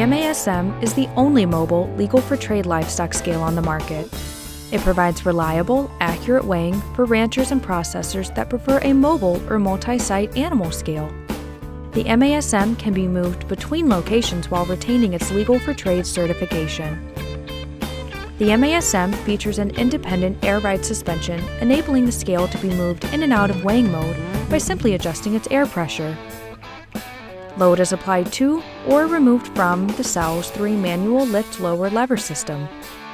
MASM is the only mobile, legal-for-trade livestock scale on the market. It provides reliable, accurate weighing for ranchers and processors that prefer a mobile or multi-site animal scale. The MASM can be moved between locations while retaining its legal-for-trade certification. The MASM features an independent air-ride suspension, enabling the scale to be moved in and out of weighing mode by simply adjusting its air pressure. Load is applied to or removed from the cells through a manual lift-lower lever system.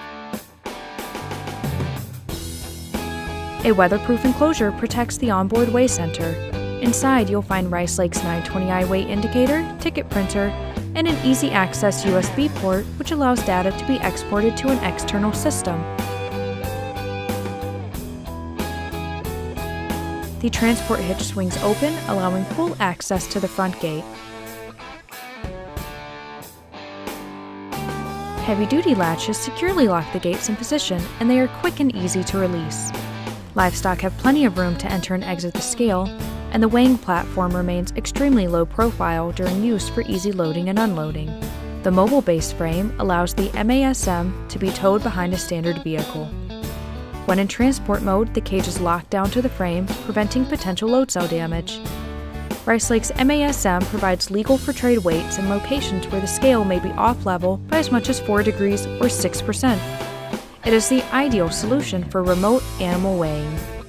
A weatherproof enclosure protects the onboard weigh center. Inside, you'll find Rice Lake's 920i weight indicator, ticket printer, and an easy-access USB port which allows data to be exported to an external system. The transport hitch swings open, allowing full access to the front gate. Heavy-duty latches securely lock the gates in position, and they are quick and easy to release. Livestock have plenty of room to enter and exit the scale, and the weighing platform remains extremely low profile during use for easy loading and unloading. The mobile base frame allows the MASM to be towed behind a standard vehicle. When in transport mode, the cage is locked down to the frame, preventing potential load cell damage. Rice Lake's MASM provides legal-for-trade weights in locations where the scale may be off-level by as much as 4 degrees or 6%. It is the ideal solution for remote animal weighing.